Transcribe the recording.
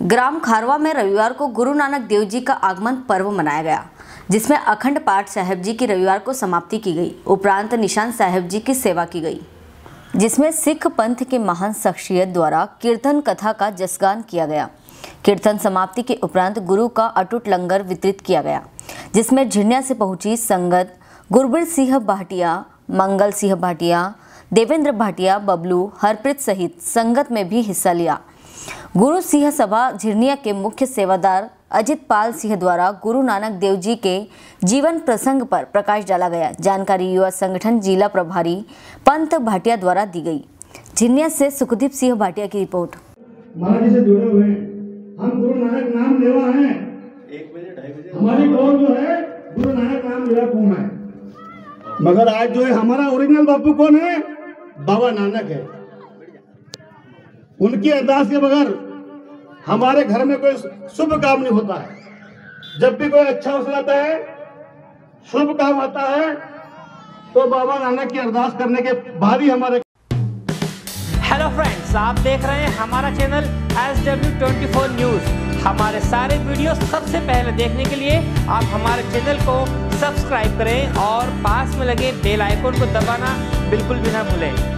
ग्राम खारवा में रविवार को गुरु नानक देव जी का आगमन पर्व मनाया गया, जिसमें अखंड पाठ साहिब जी की रविवार को समाप्ति की गई। उपरांत निशान साहिब जी की सेवा की गई, जिसमें सिख पंथ के महान शख्सियत द्वारा कीर्तन कथा का जसगान किया गया। कीर्तन समाप्ति के उपरांत गुरु का अटूट लंगर वितरित किया गया, जिसमें झिरनिया से पहुंची संगत गुरबीर सिंह भाटिया, मंगल सिंह भाटिया, देवेंद्र भाटिया, बबलू, हरप्रीत सहित संगत में भी हिस्सा लिया। गुरु सिंह सभा झिरनिया के मुख्य सेवादार अजित पाल सिंह द्वारा गुरु नानक देव जी के जीवन प्रसंग पर प्रकाश डाला गया। जानकारी युवा संगठन जिला प्रभारी पंत भाटिया द्वारा दी गई। झिरनिया से सुखदीप सिंह भाटिया की रिपोर्ट। महाराज जी से जुड़े हुए हैं, हम गुरु नानक नाम लेवा हैं। 1 बजे 2:30 बजे हमारी कौन जो है गुरु नानक नाम लेवा कौन है, मगर आज जो है हमारा ओरिजिनल बापू कौन है, बाबा नानक है। उनकी अरदास के बगैर हमारे घर में कोई शुभ काम नहीं होता है। जब भी कोई अच्छा अवसर आता है, शुभ काम आता है, तो बाबा नानक की अरदास करने के बाद ही हमारे। हेलो फ्रेंड्स, आप देख रहे हैं हमारा चैनल SW24 न्यूज़। हमारे सारे वीडियो सबसे पहले देखने के लिए आप हमारे चैनल को सब्सक्राइब करें और पास में लगे बेल आइकन को दबाना बिल्कुल भी ना भूलें।